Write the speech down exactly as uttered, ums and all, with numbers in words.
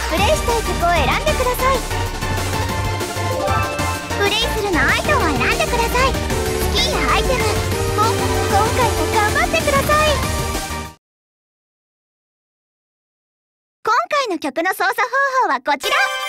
プレイしたい曲を選んでください。プレイするのアイテムを選んでください。スキーやアイテムも今回も頑張ってください。今回の曲の操作方法はこちら。